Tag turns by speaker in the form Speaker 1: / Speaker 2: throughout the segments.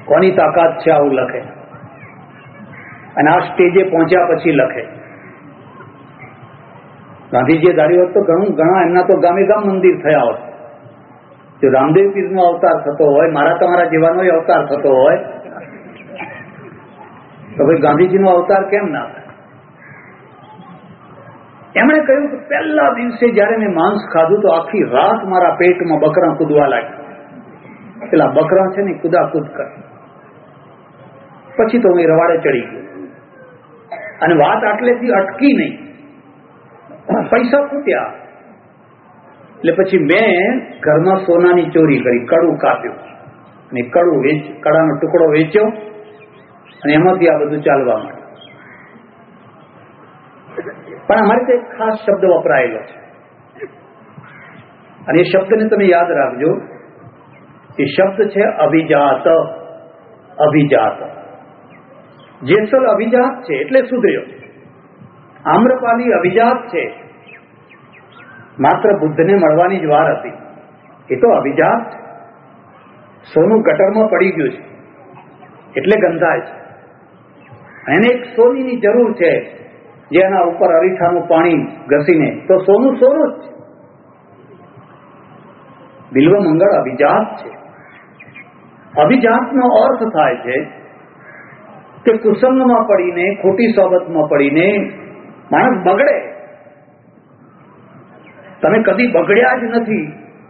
Speaker 1: કોની તાકાત છે આવું લખે, અને આ સ્ટેજે પહોંચ્યા પછી લખે. ગાંધીજીએ ધાર્યું હોત તો ઘણા એમના તો ગામે ગામ મંદિર થયા હોત. જો રામદેવ પીરનો અવતાર થતો હોય, મારા તમારા જીવાનો અવતાર થતો હોય, તો ભાઈ ગાંધીજીનો અવતાર કેમ ના થાય? એમણે કહ્યું કે પહેલા દિવસે જયારે મેં માંસ ખાધું તો આખી રાત મારા પેટમાં બકરા કૂદવા લાગ્યા. પેલા બકરા છે ને કુદાકૂદ કરે. પછી તો હું રવાડે ચડી ગયો, અને વાત આટલેથી અટકી નહીં, પૈસા ખૂટ્યા. એટલે પછી મેં ઘરમાં સોનાની ચોરી કરી, કડું કાપ્યું, અને કડાનો ટુકડો વેચ્યો, અને એમાંથી આ બધું ચાલવા માંડ્યું. પણ અમારે તો એક ખાસ શબ્દ વપરાયેલો છે, અને એ શબ્દને તમે યાદ રાખજો. એ શબ્દ છે અભિજાત. અભિજાત. જેસલ અભિજાત છે એટલે સુધર્યો. આમ્રપાલી અભિજાત છે, માત્ર બુદ્ધને મળવાની જ વાર હતી. એ તો અભિજાત છે. સોનું ગટરમાં પડી ગયું છે એટલે ગંધાય છે. એને એક સોનીની જરૂર છે, જેના ઉપર અરીઠાનું પાણી ઘસીને તો સોનું સોનું જ છે. બિલ્વ મંગળ અભિજાત છે. અભિજાતનો અર્થ થાય છે કે કુસંગમાં પડીને, ખોટી સોબતમાં પડીને માણસ બગડે. તમે કદી બગડ્યા જ નથી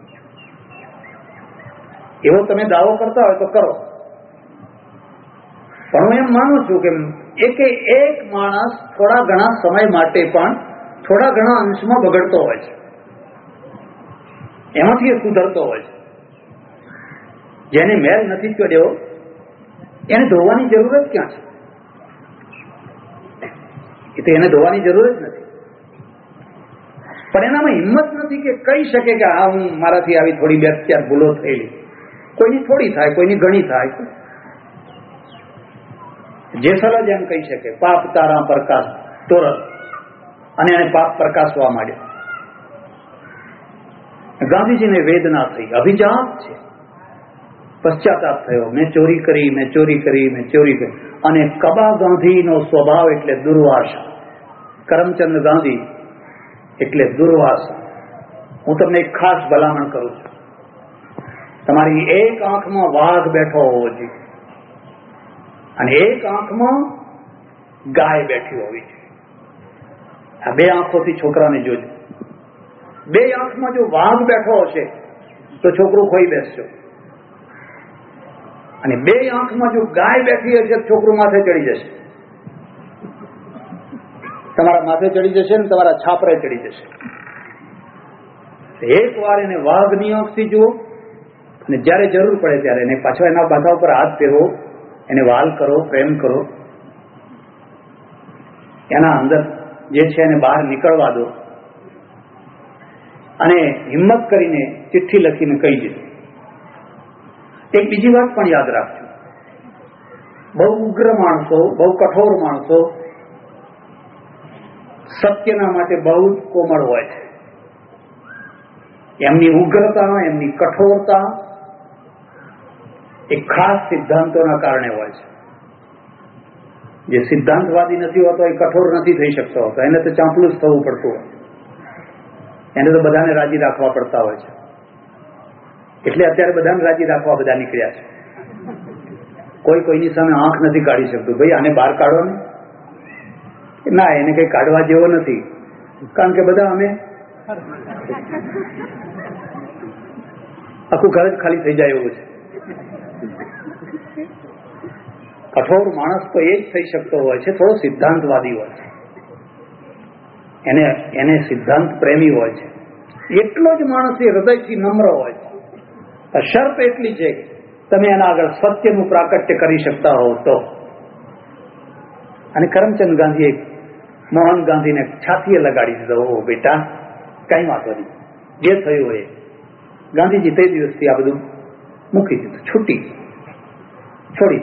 Speaker 1: એવો તમે દાવો કરતા હોય તો કરો, પણ હું એમ માનું છું કે એક માણસ થોડા ઘણા સમય માટે પણ થોડા ઘણા અંશમાં બગડતો હોય છે, એમાંથી એ સુધરતો હોય છે. જેને મેલ નથી ચડ્યો એને ધોવાની જરૂર જ ક્યાં છે? એ તો એને ધોવાની જરૂર જ નથી, પણ એનામાં હિંમત નથી કે કહી શકે કે હા હું મારાથી આવી થોડી બે ચાર ભૂલો થયેલી. કોઈની થોડી થાય, કોઈની ઘણી થાય. જેસલ જ એમ કહી શકે પાપ તારા પ્રકાશ તોરલ, અને એને પાપ પ્રકાશવા માંડ્યો. ગાંધીજીને વેદના થઈ, અભિજાત છે, પશ્ચાતાપ થયો. મેં ચોરી કરી, મેં ચોરી કરી, મેં ચોરી કરી. અને કબા ગાંધીનો સ્વભાવ એટલે દુર્વાસા. કરમચંદ ગાંધી એટલે દુર્વાસા. હું તમને એક ખાસ ભલામણ કરું છું, તમારી એક આંખમાં વાઘ બેઠો હોવો જોઈએ અને એક આંખમાં ગાય બેઠી હોવી જોઈએ. આ બે આંખોથી છોકરાને જોજો. બે આંખમાં જો વાઘ બેઠો હશે તો છોકરું ખોઈ બેસશે, અને બે આંખમાં જો ગાય બેઠી હશે છોકરું માથે ચડી જશે. તમારા માથે ચડી જશે ને તમારા છાપરે ચડી જશે. એક વાર એને વાઘની આંખથી જુઓ, અને જયારે જરૂર પડે ત્યારે એને પાછો એના માથા ઉપર હાથ ફેરવો, એને વાલ કરો, પ્રેમ કરો, એના અંદર જે છે એને બહાર નીકળવા દો, અને હિંમત કરીને ચિઠ્ઠી લખીને કહી દીધું. એક બીજી વાત પણ યાદ રાખજો, બહુ ઉગ્ર માણસો, બહુ કઠોર માણસો સત્યના માટે બહુ જ કોમળ હોય છે. એમની ઉગ્રતા, એમની કઠોરતા એક ખાસ સિદ્ધાંતોના કારણે હોય છે. જે સિદ્ધાંતવાદી નથી હોતો એ કઠોર નથી થઈ શકતો હોતો, એને તો ચાંપલું જ થવું પડતું હોય, એને તો બધાને રાજી રાખવા પડતા હોય છે. એટલે અત્યારે બધાને રાજી રાખવા બધા નીકળ્યા છે. કોઈ કોઈની સામે આંખ નથી કાઢી શકતું. ભાઈ આને બહાર કાઢો ને, ના એને કઈ કાઢવા જેવો નથી, કારણ કે બધા અમે આખું ઘર જ ખાલી થઈ જાય એવું છે. કઠોર માણસ તો એ જ થઈ શકતો હોય છે થોડો સિદ્ધાંતવાદી હોય છે, એને સિદ્ધાંત પ્રેમી હોય છે. એટલો જ માણસ એ હૃદયથી નમ્ર હોય છે. શરત એટલી છે કે તમે એના આગળ સત્યનું પ્રાકટ્ય કરી શકતા હોવ તો. અને કરમચંદ ગાંધીએ મોહન ગાંધીને છાતીએ લગાડી દીધો, ઓ બેટા કઈ વાંધો નહીં, જે થયું હોય. ગાંધીજી તે દિવસથી આ બધું મૂકી દીધું, છોડી.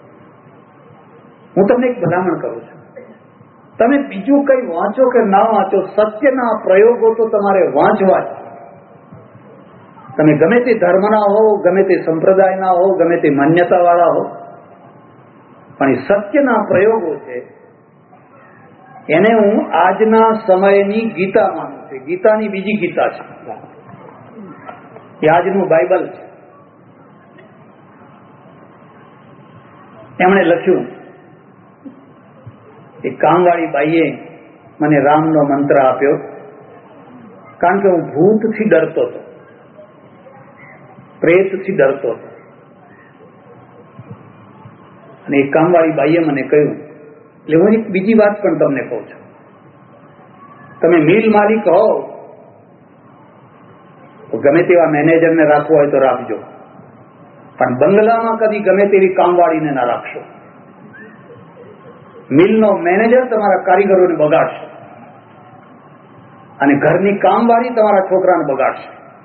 Speaker 1: હું તમને એક ભલામણ કરું છું, તમે બીજું કઈ વાંચો કે ના વાંચો, સત્યના પ્રયોગો તો તમારે વાંચવા જ. તમે ગમે તે ધર્મના હો, ગમે તે સંપ્રદાયના હો, ગમે તે માન્યતા વાળા હો, પણ એ સત્યના પ્રયોગો છે એને હું આજના સમયની ગીતા માનું છું. ગીતાની બીજી ગીતા છે, એ આજનું બાઇબલ છે. એમણે લખ્યું કે કામવાળી બાઈએ મને રામનો મંત્ર આપ્યો, કારણ કે હું ભૂતથી ડરતો હતો, પ્રેતથી ડરતો હતો. અને એ કામવાળી બાઈએ મને કહ્યું, એટલે હું એક બીજી વાત પણ તમને કહું છું, તમે મિલ માલિક હો તો ગમે તેવા મેનેજરને રાખવો હોય તો રાખજો, પણ બંગલામાં કદી ગમે તેવી કામવાળીને ના રાખશો. મિલનો મેનેજર તમારા કારીગરોને બગાડશે અને ઘરની કામવાળી તમારા છોકરાને બગાડશે.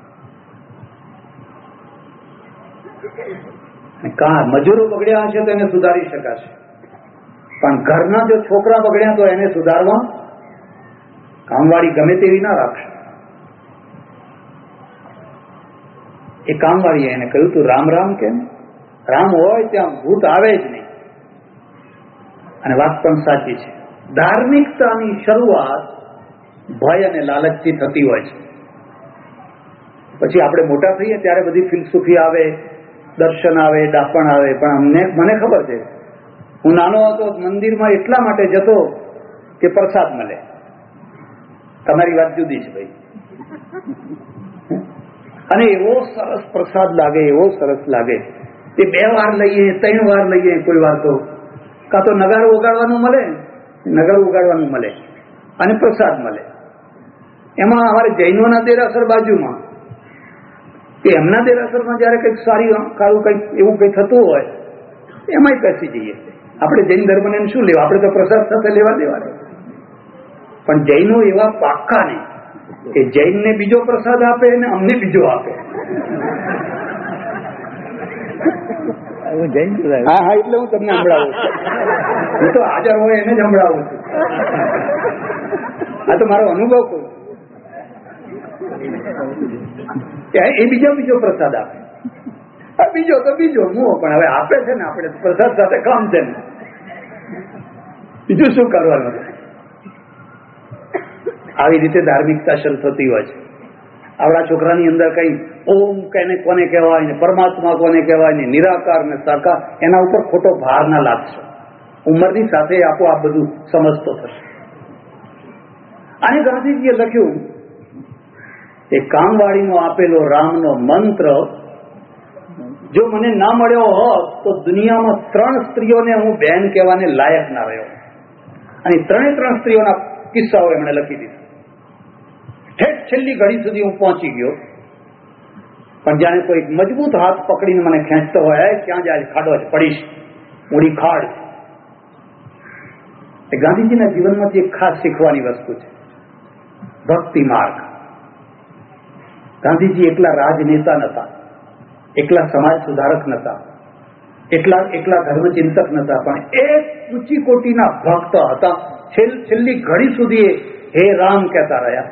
Speaker 1: મજૂરો બગડ્યા હશે તો એને સુધારી શકાશે, પણ ઘરના જો છોકરા બગડ્યા તો એને સુધારવા કામવાળી ગમે તેવી ના રાખશે. એ કામવાળીએ એને કહ્યું, તું રામ રામ કેમ? રામ હોય ત્યાં ભૂત આવે જ નહીં. અને વાત પણ સાચી છે. ધાર્મિકતાની શરૂઆત ભય અને લાલચથી થતી હોય છે. પછી આપણે મોટા થઈએ ત્યારે બધી ફિલસૂફી આવે, દર્શન આવે, ડાપણ આવે. પણ મને ખબર છે, હું નાનો હતો મંદિરમાં એટલા માટે જતો કે પ્રસાદ મળે. તમારી વાત જુદી છે ભાઈ. અને એવો સરસ પ્રસાદ લાગે, એવો સરસ લાગે કે 2 વાર લઈએ, 3 વાર લઈએ, કોઈ વાર તો કાં તો નગારો ઉગાડવાનું મળે, નગારો ઉગાડવાનું મળે અને પ્રસાદ મળે. એમાં અમારે જૈનોના દેરાસર બાજુમાં, કે એમના દેરાસરમાં જયારે કંઈક સારું કંઈક એવું કંઈ થતું હોય એમાંય બેસી જઈએ. આપણે જૈન ધર્મને શું લેવા, આપણે તો પ્રસાદ સાથે લેવા દેવા. પણ જૈનો એવા પાક્કા નહીં કે જૈનને બીજો પ્રસાદ આપે અને અમને બીજો આપે. હા હા, એટલે હું તમને સંભળાવું છું. હું તો હાજર હોય એને જ સંભળાવું છું. આ તો મારો અનુભવ કહું. એ બીજો પ્રસાદ આપે, બીજો તો બીજો મુઓ, પણ હવે આપે છે ને, આપણે પ્રસાદ સાથે કામ છે ને, બીજું શું કરવાનું. આવી રીતે ધાર્મિકતા શરૂ થતી હોય છે. આપણા છોકરાની અંદર કઈ ઓમ કોને કહેવાય ને, પરમાત્મા કોને કહેવાય ને, નિરાકાર ને સાકાર, એના ઉપર ખોટો ભાર ના લાગશે. ઉંમરની સાથે આપોઆપ બધું સમજતો થશે. અને ગાંધીજીએ લખ્યું કે કામવાળીનો આપેલો રામનો મંત્ર જો મને ના મળ્યો હોત તો દુનિયામાં 3 સ્ત્રીઓને હું બેન કહેવાને લાયક ના રહ્યો. અને 3 સ્ત્રીઓના કિસ્સાઓ એમણે લખી દીધા. ઠેઠ છેલ્લી ઘડી સુધી હું પહોંચી ગયો, પણ જાણે કોઈ મજબૂત હાથ પકડીને મને ખેંચતો હોય, ક્યાં જાય, ખાડો જ પડીશ, ઊંડી ખાડ. એ ગાંધીજીના જીવનમાંથી એક ખાસ શીખવાની વસ્તુ છે, ભક્તિ માર્ગ. ગાંધીજી એકલા રાજનેતા નતા, એકલા સમાજ સુધારક નતા, એકલા ધર્મચિંતક નતા, પણ એક ઊંચી કોટીના ભક્ત હતા. છેલ્લી ઘડી સુધી હે રામ કહેતા રહ્યા.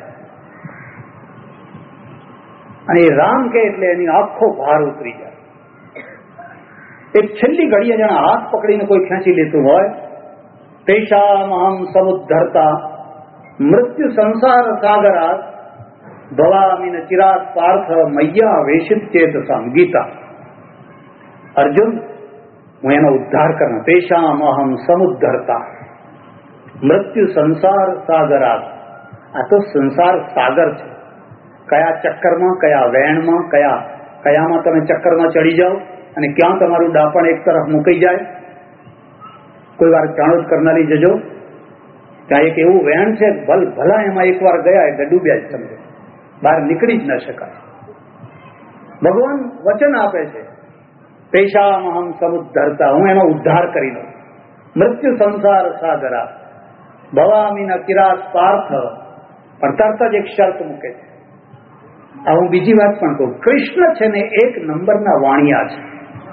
Speaker 1: અને એ રામ કે એટલે એની આખો ભાર ઉતરી જાય. એક છેલ્લી ઘડીએ જાણે હાથ પકડીને કોઈ ખેંચી લેતું હોય. તેષામહં સમુદ્ધરતા મૃત્યુ સંસાર સાગરાત ભવામિન ચિરાત પાર્થ મૈયા વેશિત ચેતસામ. ગીતા. અર્જુન, હું એનો ઉદ્ધાર કરું. તેષામહં સમુદ્ધરતા મૃત્યુ સંસાર સાગરાત. આ તો સંસાર સાગર છે. કયા ચક્કરમાં, કયા વેણમાં, કયામાં તમે ચક્કરમાં ચડી જાઓ અને ક્યાં તમારું ડાપણ એક તરફ મૂકી જાય. કોઈ વાર જાણો કરનારી જજો, ત્યાં એક એવું વેણ છે, ભલા એમાં એકવાર ગયા એટલે ડૂબ્યા જ, સમજો, બહાર નીકળી જ ન શકાય. ભગવાન વચન આપે છે, તેષામહં સમુદ્ધરતા, હું એનો ઉદ્ધાર કરી લઉં. મૃત્યુ સંસાર સાગરા ભવામિ ન કિરાત પાર્થ. પણ તરત જ એક શરત મૂકે છે. આ હું બીજી વાત પણ કહું, કૃષ્ણ છે ને 1 નંબરના વાણિયા છે.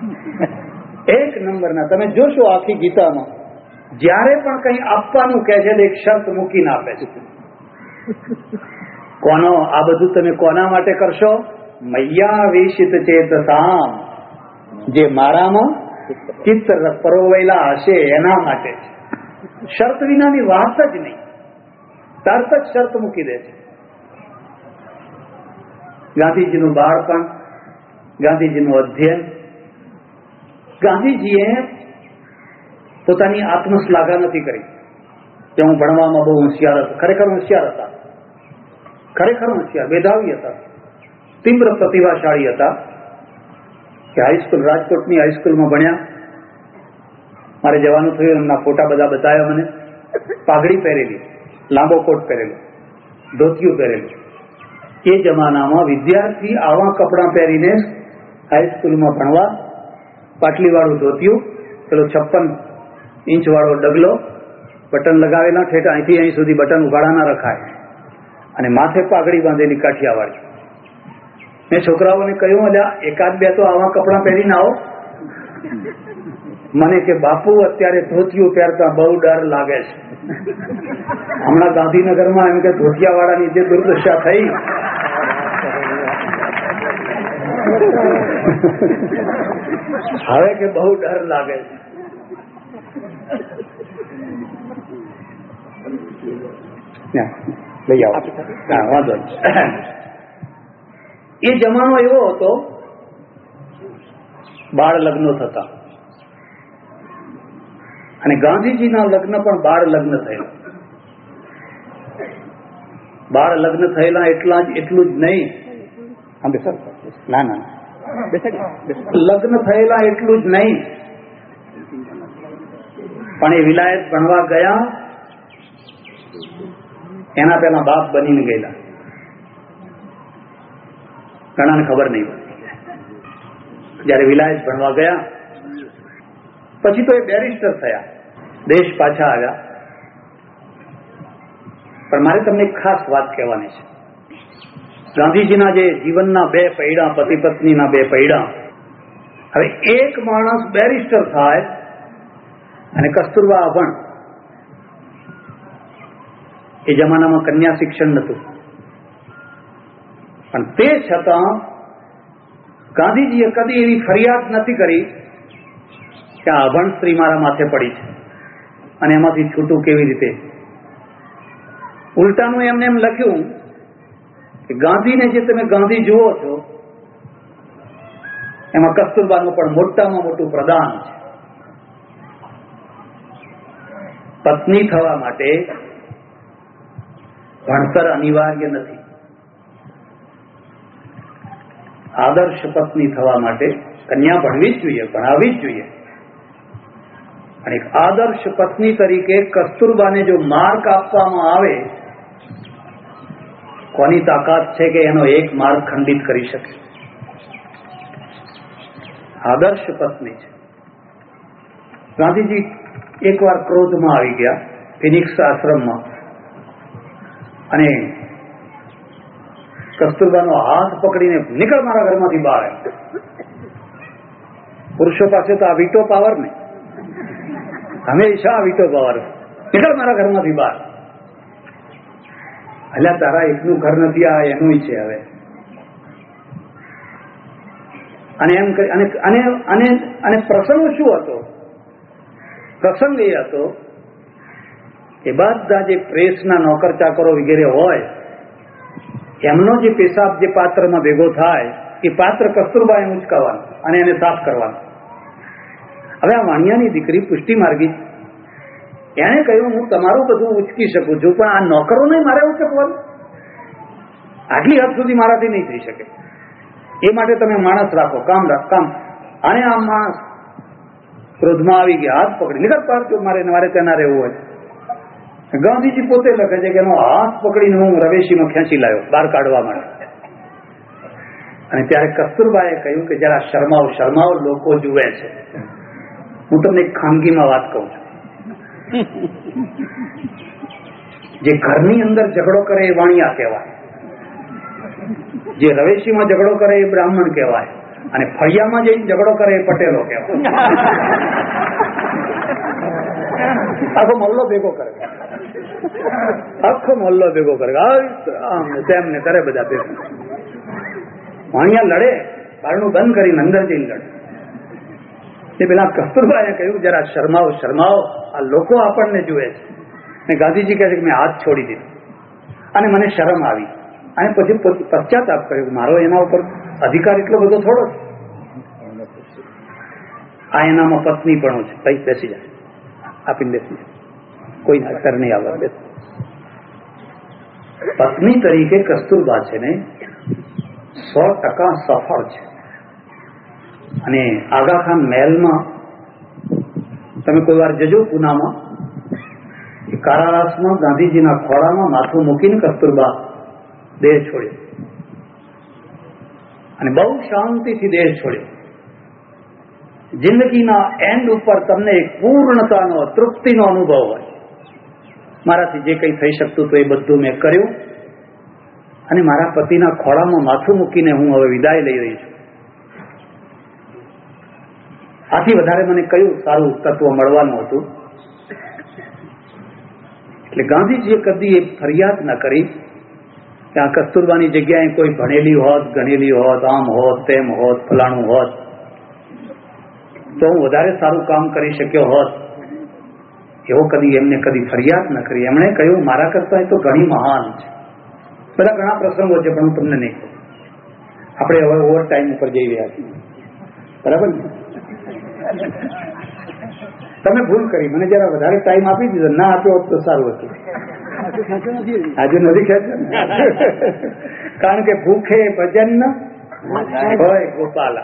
Speaker 1: 1 નંબરના. તમે જોશો આખી ગીતામાં જ્યારે પણ કઈ આપવાનું કહે છે એક શરત મૂકીને આપે છે. કોનો આ બધું તમે કોના માટે કરશો? મૈયા વેશિત ચેતસામ, જે મારામાં ચિત્ત પરોવેલા હશે એના માટે. શરત વિનાની વાત જ નહીં, તરત જ શરત મૂકી દે છે. ગાંધીજીનું બાળપણ, ગાંધીજીનું અધ્યયન, ગાંધીજીએ પોતાની આત્મશ્લાઘા નથી કરી કે હું ભણવામાં બહુ હોશિયાર હતો. ખરેખર હોશિયાર હતા, ખરેખર હોશિયાર, મેધાવી હતા, તીવ્ર પ્રતિભાશાળી હતા. કે હાઈસ્કૂલ, રાજકોટની હાઈસ્કૂલમાં ભણ્યા. મારે જવાનું થયું, એમના ફોટા બધા બતાવ્યા મને. પાઘડી પહેરેલી, લાંબો કોટ પહેરેલો, ધોતિયું પહેરેલું. એ જમાનામાં વિદ્યાર્થી આવા કપડાં પહેરીને હાઈસ્કૂલમાં ભણવા, પાટલીવાળું ધોતિયું, પેલો 56 ઇંચ વાળો ડગલો, બટન લગાવેલા, ઠેઠ અહીંથી અહીં સુધી બટન ઉઘાડા ના રખાય, અને માથે પાઘડી બાંધેલી કાઠિયાવાડી. મેં છોકરાઓને કહ્યું, અલ્યા એકાદ બે તો આવા કપડાં પહેરીને આવો. મને કે બાપુ અત્યારે ધોતિયું પહેરતા બહુ ડર લાગે છે. હમણાં ગાંધીનગરમાં એમ કે ધોતિયા વાળાની જે દુર્દશા થઈ, હવે કે બહુ ડર લાગે છે. લઈ આવો, વાંધો નહીં. એ જમાનો એવો હતો, બાળ લગ્નો થતા, અને ગાંધીજીના લગ્ન પણ બાળ લગ્ન થયેલા. બાળ લગ્ન થયેલા એટલું જ નહીં, ના ના, લગ્ન થયેલા એટલું જ નહીં, પણ એ વિલાયત ભણવા ગયા એના પહેલા બાપ બનીને ગયેલા. ઘણાને ખબર નહીં પડતી. જયારે વિલાયત ભણવા ગયા પછી તો એ બેરિસ્ટર થયા, દેશ પાછા આવ્યા. પણ મારે તમને એક ખાસ વાત કહેવાની છે. ગાંધીજીના જે જીવનના બે પૈડા, પતિ પત્નીના બે પૈડા, હવે એક માણસ બેરિસ્ટર થાય અને કસ્તુરબા અભણ. એ જમાનામાં કન્યા શિક્ષણ નહોતું, પણ તે છતાં ગાંધીજીએ કદી એવી ફરિયાદ નથી કરી કે આ અભણ સ્ત્રી મારા માથે પડી છે અને એમાંથી છૂટું કેવી રીતે. ઉલટાનું એમને એમ લખ્યું કે ગાંધીને જે તમે ગાંધી જુઓ છો એમાં કસ્તુરબાનું પણ મોટામાં મોટું પ્રદાન છે. પત્ની થવા માટે ભણતર અનિવાર્ય નથી. આદર્શ પત્ની થવા માટે કન્યા ભણવી જ જોઈએ, ભણાવવી જ જોઈએ. અને એક આદર્શ પત્ની તરીકે કસ્તુરબાને જો માર્ક આપવામાં આવે, કોની તાકાત છે કે એનો એક માર્ક ખંડિત કરી શકે? આદર્શ પત્ની છે. ગાંધીજી એકવાર ક્રોધમાં આવી ગયા ફિનિક્સ આશ્રમમાં, અને કસ્તુરબાનો હાથ પકડીને નીકળ મારા ઘરમાંથી બહાર. પુરુષો પાસે તો આ વીટો પાવર ને, હંમેશા આ વીટો પાવર, નીકળ મારા ઘરમાંથી બહાર. અલ્યા તારા એકનું ઘર નથી, આ એનું છે હવે. અને એમ અને પ્રસંગ શું હતો? પ્રસંગ એ હતો કે બધા જે પ્રેસના નોકર ચાકરો વગેરે હોય, એમનો જે પેશાબ જે પાત્રમાં ભેગો થાય, એ પાત્ર કસ્તુરબાએ ઉંચકાવાનું અને એને સાફ કરવાનું. હવે આ વાણિયાની દીકરી પુષ્ટિ માર્ગી, એને કહ્યું હું તમારું બધું ઉચકી શકું છું, પણ આ નોકરો નહીં મારે ઉચકવાનું, આટલી હદ સુધી મારાથી નહીં થઈ શકે. એ માટે તમે માણસ રાખો, કામ રાખ, કામ. અને આ માણસ ક્રોધમાં આવી ગયા, હાથ પકડી નીકળ પાડજો, મારે ત્યાં રહેવું હોય. ગાંધીજી પોતે લખે છે કે એનો હાથ પકડીને હું રવેશીમાં ખેંચી લાવ્યો બહાર કાઢવા માટે. અને ત્યારે કસ્તુરબાએ કહ્યું કે જરા શરમાવ, શરમાવ, લોકો જુએ છે. હું તમને એક ખાનગીમાં વાત કહું છું. જે ઘરની અંદર ઝઘડો કરે એ વાણિયા કહેવાય, જે રવેશીમાં ઝઘડો કરે એ બ્રાહ્મણ કહેવાય, અને ફળિયામાં જઈને ઝઘડો કરે એ પટેલો કહેવાય. આખો મહલ્લો ભેગો કરે, આખો મહલ્લો ભેગો કરે, તેમને કરે બધા ભેગા. વાણિયા લડે, બારણું બંધ કરીને અંદર જઈને લડે. એ પેલા કસ્તુરબાએ કહ્યું, જરા શરમાવો શરમાવો, આ લોકો આપણને જુએ છે. અને ગાંધીજી કહે છે કે મેં હાથ છોડી દીધો અને મને શરમ આવી, અને પછી પશ્ચાતાપ કર્યો, મારો એના ઉપર અધિકાર એટલો બધો થોડો છે. આ એનામાં પત્ની પણ છે, ભાઈ બેસી જાય, આપીને બેસી જાય, કોઈ અસર નહીં આવવા દે. પત્ની તરીકે કસ્તુરબા છે ને 100% સફળ છે. અને આગા ખાન મહેલમાં તમે કોઈ વાર જજો પૂનામાં, કારાવાસમાં ગાંધીજીના ખોળામાં માથું મૂકીને કસ્તુરબા દેહ છોડ્યો, અને બહુ શાંતિથી દેહ છોડ્યો. જિંદગીના એન્ડ ઉપર તમને એક પૂર્ણતાનો, તૃપ્તિનો અનુભવ હોય. મારાથી જે કંઈ થઈ શકતું તો એ બધું મેં કર્યું, અને મારા પતિના ખોળામાં માથું મૂકીને હું હવે વિદાય લઈ રહી છું. આથી વધારે મને કયું સારું તત્વ મળવાનું હતું? એટલે ગાંધીજીએ કદી એ ફરિયાદ ન કરી કે આ કસ્તુરબાની જગ્યાએ કોઈ ભણેલી હોત, ગણેલી હોત, આમ હોત, તેમ હોત, ફલાણું હોત તો હું વધારે સારું કામ કરી શક્યો હોત. એવો કદી એમને કદી ફરિયાદ ન કરી. એમણે કહ્યું મારા કરતા તો ઘણી મહાન છે. બધા ઘણા પ્રસંગો છે પણ હું તમને નહીં કહું. આપણે હવે ઓવર ટાઈમ ઉપર જઈ રહ્યા છીએ, બરાબર ને? તમે ભૂલ કરી, મને જરા વધારે ટાઈમ આપી દીધો, ના આપ્યો હોત તો સારું હતું. આજે નથી ખેંચો ને, કારણ કે ભૂખે ભજન હોય ગોપાલા.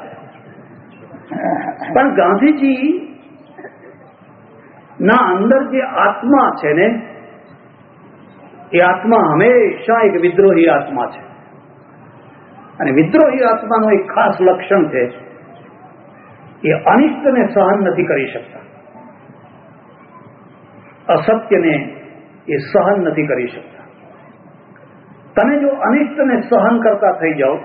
Speaker 1: પણ ગાંધીજી ના અંદર જે આત્મા છે ને, એ આત્મા હંમેશા એક વિદ્રોહી આત્મા છે. અને વિદ્રોહી આત્માનું એક ખાસ લક્ષણ છે, એ અનિષ્ટને સહન નથી કરી શકતા. અસત્યને એ સહન નથી કરી શકતા. તમે જો અનિષ્ટને સહન કરતા થઈ જાઓ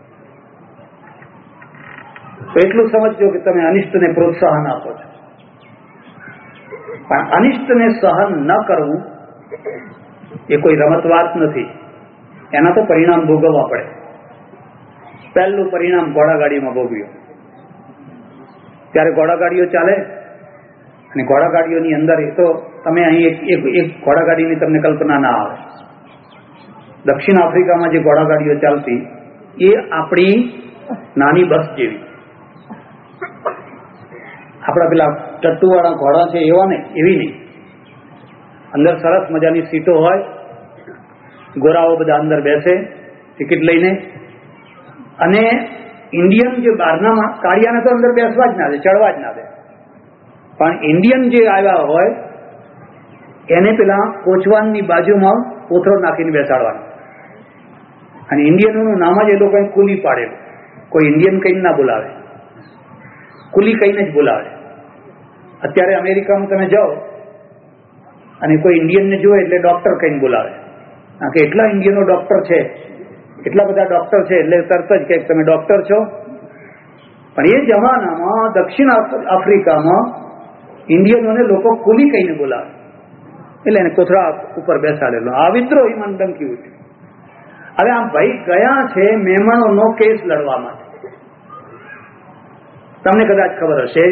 Speaker 1: તો એટલું સમજજો કે તમે અનિષ્ટને પ્રોત્સાહન આપો છો. પણ અનિષ્ટને સહન ન કરવું એ કોઈ રમત વાત નથી. એના તો પરિણામ ભોગવવા પડે. પહેલું પરિણામ ઘોડાગાડીમાં ભોગવ્યું. ત્યારે ઘોડાગાડીઓ ચાલે, અને ઘોડાગાડીઓની અંદર એ તો તમે અહીં એક ઘોડાગાડીની તમને કલ્પના ના આવે. દક્ષિણ આફ્રિકામાં જે ઘોડાગાડીઓ ચાલતી એ આપણી નાની બસ જેવી. આપણા પેલા ટટ્ટુવાળા ઘોડા છે એવા ને, એવી નહીં. અંદર સરસ મજાની સીટો હોય, ગોરાઓ બધા અંદર બેસે ટિકિટ લઈને, અને ઇન્ડિયન જે બહારના કાળિયાને તો અંદર બેસવા જ ના દે, ચડવા જ ના દે. પણ ઇન્ડિયન જે આવ્યા હોય એને પેલા કોચવાનની બાજુમાં કોથળો નાખીને બેસાડવાનો. અને ઇન્ડિયનોનું નામ જ એ લોકોએ કુલી પાડેલું. કોઈ ઇન્ડિયન કહીને ના બોલાવે, કુલી કહીને જ બોલાવે. અત્યારે અમેરિકામાં તમે જાઓ અને કોઈ ઇન્ડિયનને જુએ એટલે ડોક્ટર કહીને બોલાવે. કારણ કે એટલા ઇન્ડિયનો ડોક્ટર છે, એટલા બધા ડોક્ટર છે એટલે તરત જ કે તમે ડોક્ટર છો. પણ એ જમાનામાં દક્ષિણ આફ્રિકામાં ઇન્ડિયનોને લોકો કુલી કહીને બોલાવે, એટલે એને કોથળા ઉપર બેસાડેલો. આ વિદ્રોહી મન ડંકી ઉઠ્યું. હવે આ ભાઈ ગયા છે મહેમાનોનો કેસ લડવા માટે. તમને કદાચ ખબર હશે,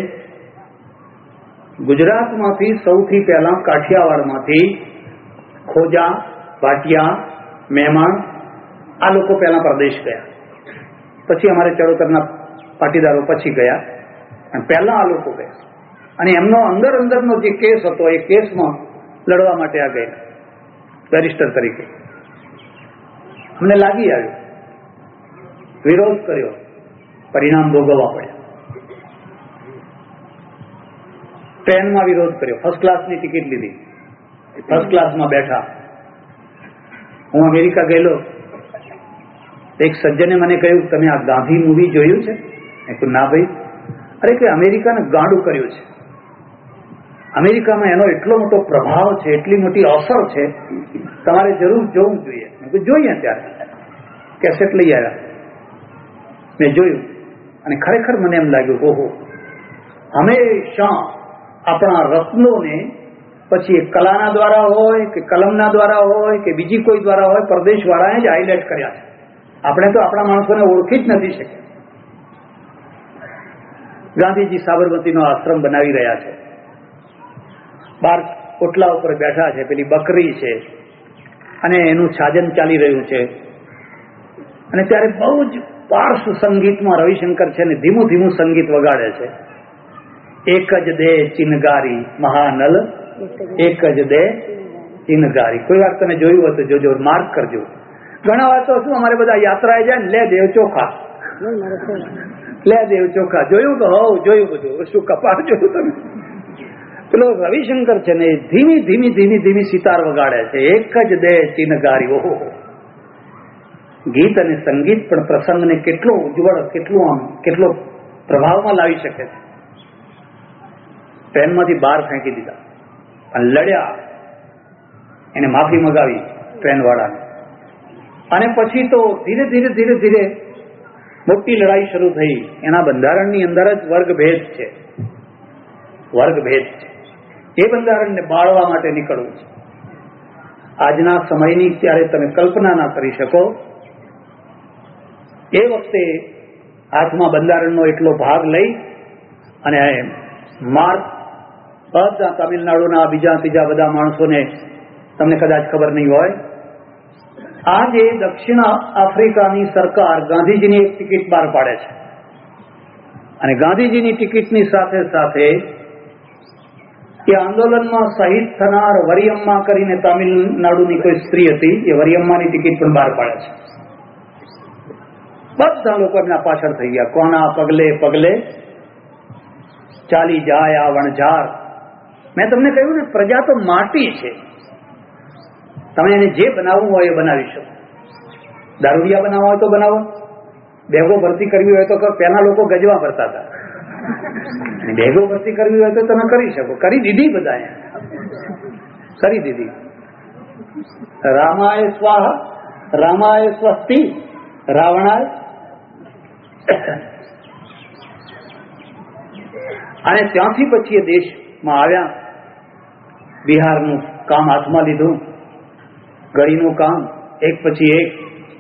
Speaker 1: ગુજરાતમાંથી સૌથી પહેલા કાઠિયાવાડમાંથી ખોજા, ભાટિયા, મહેમાન આ લોકો પહેલા પ્રદેશ ગયા. પછી અમારે ચરોતરના પાટીદારો પછી ગયા, અને પહેલા આ લોકો ગયા. અને એમનો અંદરનો જે કેસ હતો એ કેસમાં લડવા માટે આ ગયા બેરિસ્ટર તરીકે. અમને લાગી આવ્યું, વિરોધ કર્યો, પરિણામ ભોગવવા પડ્યા. ટ્રેનમાં વિરોધ કર્યો, ફર્સ્ટ ક્લાસની ટિકિટ લીધી, ફર્સ્ટ ક્લાસમાં બેઠા. હું અમેરિકા ગયેલો, એક સજ્જને મને કહ્યું તમે આ ગાંધી મૂવી જોયું છે? મેં કહ્યું ના ભાઈ. અરે કે અમેરિકાને ગાંડું કર્યું છે. અમેરિકામાં એનો એટલો મોટો પ્રભાવ છે, એટલી મોટી અસર છે, તમારે જરૂર જોવું જોઈએ. મેં કહ્યું જોઈએ. ત્યારે કેસેટ લઈ આવ્યા, મેં જોયું, અને ખરેખર મને એમ લાગ્યું ઓહો, હંમેશા આપણા રત્નોને પછી એ કલાના દ્વારા હોય કે કલમના દ્વારા હોય કે બીજી કોઈ દ્વારા હોય, પ્રદેશવાળાએ જ હાઇલાઇટ કર્યા છે. આપણે તો આપણા માણસોને ઓળખી જ નથી શક્યા. ગાંધીજી સાબરમતીનો આશ્રમ બનાવી રહ્યા છે. બાર ઓટલા ઉપર બેઠા છે, પેલી બકરી છે અને એનું છાજન ચાલી રહ્યું છે. અને ત્યારે બહુ જ પાર્શ્વ સંગીતમાં રવિશંકર છે ને ધીમું ધીમું સંગીત વગાડે છે. એક જ દે ચિનગારી મહાનલ, એક જ દે ચિનગારી. કોઈ વાર તમે જોયું હોય તો જોજો, માર્ક કરજો. ઘણા વાર તો શું અમારે બધા યાત્રાએ જાય ને, લે દેવ ચોખા, લે દેવ ચોખા. જોયું તો હોવ, જોયું બધું. શું કપાળ જોયું તમે? પેલો રવિશંકર છે ને ધીમી ધીમી ધીમી ધીમી સિતાર વગાડે છે. એક જ દે ચિનગારી. ઓહો, ગીત અને સંગીત પણ પ્રસંગને કેટલો ઉજ્જવળ, કેટલો પ્રભાવમાં લાવી શકે છે. ટ્રેનમાંથી બહાર ફેંકી દીધા અને લડ્યા, એને માફી મગાવી ટ્રેન વાળાને. અને પછી તો ધીરે ધીરે ધીરે ધીરે મોટી લડાઈ શરૂ થઈ. એના બંધારણની અંદર જ વર્ગભેદ છે, વર્ગભેદ છે. એ બંધારણને બાળવા માટે નીકળવું છે. આજના સમયની ત્યારે તમે કલ્પના ના કરી શકો. એ વખતે હાથમાં બંધારણનો એટલો ભાગ લઈ અને માર્ક બધા તમિલનાડુના બીજા ત્રીજા બધા માણસોને, તમને કદાચ ખબર નહીં હોય, આજે દક્ષિણ આફ્રિકાની સરકાર ગાંધીજીની એક ટિકિટ બહાર પાડે છે. અને ગાંધીજીની ટિકિટની સાથે સાથે એ આંદોલનમાં શહીદ થનાર વરિયમ્મા કરીને તામિલનાડુની કોઈ સ્ત્રી હતી, એ વરિયમ્માની ટિકિટ પણ બહાર પાડે છે. બધા લોકો એમના પાછળ થઈ ગયા. કોના પગલે પગલે ચાલી જાય આ વણઝાર. મેં તમને કહ્યું ને, પ્રજા તો માટી છે. તમે એને જે બનાવવું હોય એ બનાવી શકો. દારૂડિયા બનાવવા હોય તો બનાવો, બેગો ભરતી કરવી હોય તો પહેલા લોકો ગજવા ભરતા હતા, બેગો ભરતી કરવી હોય તો તમે કરી શકો. કરી દીધી, બધા કરી દીધી. રામાય સ્વાહા, રામાય સ્વસ્તિ, રાવણાય. અને ત્યાંથી પછી એ દેશમાં આવ્યા. બિહારનું કામ હાથમાં લીધું, ગળીનું કામ, એક પછી એક.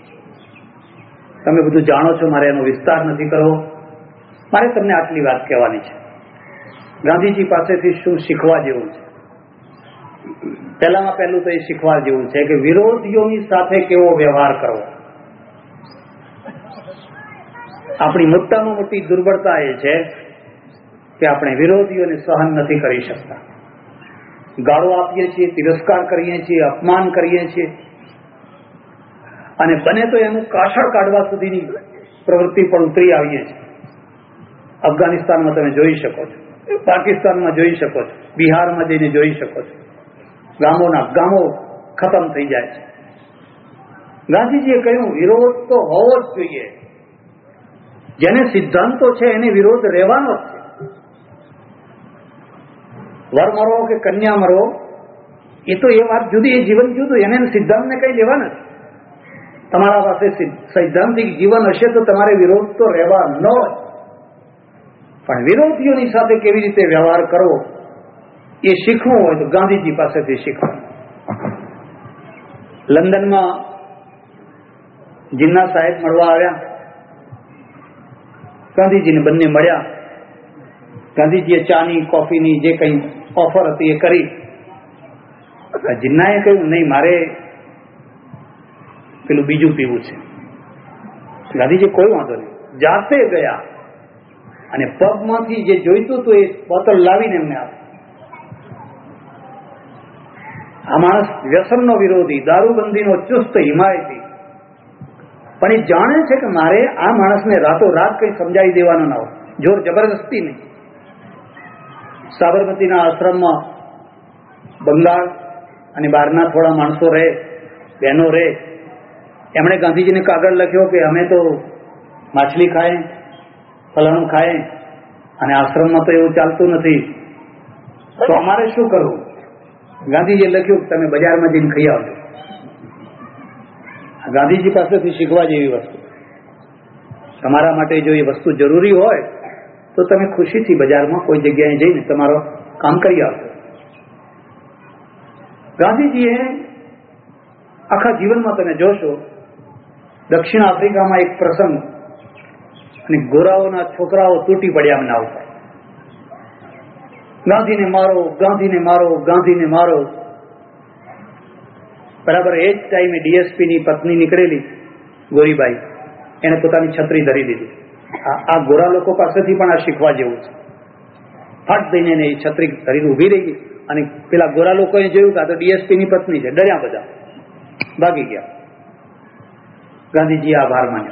Speaker 1: તમે બધું જાણો છો, મારે એનો વિસ્તાર નથી કરવો. મારે તમને આટલી વાત કહેવાની છે. ગાંધીજી પાસેથી શું શીખવા જેવું છે? પહેલામાં પહેલું તો એ શીખવા જેવું છે કે વિરોધીઓની સાથે કેવો વ્યવહાર કરવો. આપણી મોટામાં મોટી દુર્બળતા એ છે કે આપણે વિરોધીઓને સહન નથી કરી શકતા. ગાળો આપીએ છીએ, તિરસ્કાર કરીએ છીએ, અપમાન કરીએ છીએ, અને બને તો એનું કાછળ કાઢવા સુધીની પ્રવૃત્તિ પણ ઉતરી આવીએ છીએ. અફઘાનિસ્તાનમાં તમે જોઈ શકો છો, પાકિસ્તાનમાં જોઈ શકો છો, બિહારમાં જઈને જોઈ શકો છો. ગામોના ગામો ખતમ થઈ જાય છે. ગાંધીજીએ કહ્યું વિરોધ તો હોવો જ જોઈએ. જેને સિદ્ધાંતો છે એને વિરોધ રહેવાનો જ છે. વર મરો કે કન્યા મરો, એ તો એ વાત જુદી, એ જીવન જુદું. એને સિદ્ધાંતને કઈ લેવા નથી. તમારા પાસે સૈદ્ધાંતિક જીવન હશે તો તમારે વિરોધ તો રહેવાનો જ. પણ વિરોધીઓની સાથે કેવી રીતે વ્યવહાર કરવો એ શીખવું હોય તો ગાંધીજી પાસેથી શીખવું. લંડનમાં જીન્ના સાહેબ મળવા આવ્યા. ગાંધીજીને બંને મળ્યા. ગાંધીજીએ ચાની, કોફીની જે કંઈ ઓફર હતી એ કરી. જીન્નાએ કહ્યું નહીં, મારે પેલું બીજું પીવું છે. ગાંધીજી કોઈ વાંધો નહીં, જાતે ગયા અને પગમાંથી જે જોઈતું હતું એ બોટલ લાવીને એમને આપ્યું. આ માણસ વ્યસનનો વિરોધી, દારૂબંધીનો ચુસ્ત હિમાયતી, પણ એ જાણે છે કે મારે આ માણસને રાતોરાત કંઈ સમજાવી દેવાનો ના હોય, જોર જબરદસ્તી નહીં. સાબરમતીના આશ્રમમાં બંગાળ અને બહારના થોડા માણસો રહે, બહેનો રહે. એમણે ગાંધીજીને કાગળ લખ્યો કે અમે તો માછલી ખાય, ફલાણું ખાય, અને આશ્રમમાં તો એવું ચાલતું નથી, તો અમારે શું કરવું? ગાંધીજીએ લખ્યું કે તમે બજારમાં જઈને ખાઈ આવજો. ગાંધીજી પાસેથી શીખવા જેવી વસ્તુ. તમારા માટે જો એ વસ્તુ જરૂરી હોય તો તમે ખુશીથી બજારમાં કોઈ જગ્યાએ જઈને તમારો કામ કરી આવજો. ગાંધીજીએ આખા જીવનમાં તમે જોશો, દક્ષિણ આફ્રિકામાં એક પ્રસંગ, અને ગોરાઓના છોકરાઓ તૂટી પડ્યા એમના ઉપર. ગાંધીને મારો, ગાંધીને મારો, ગાંધીને મારો. બરાબર એ જ ટાઈમે ડીએસપીની પત્ની નીકળેલી ગોરીબાઈ, એને પોતાની છત્રી ધરી દીધી. આ ગોરા લોકો પાસેથી પણ આ શીખવા જેવું છે. ફાટ દઈને એને એ છત્રી ધરીને ઉભી રહી ગઈ અને પેલા ગોરા લોકોએ જોયું કે આ તો ડીએસપીની પત્ની છે, ડર્યા બધા, ભાગી ગયા. ગાંધીજી આભાર માન્યો.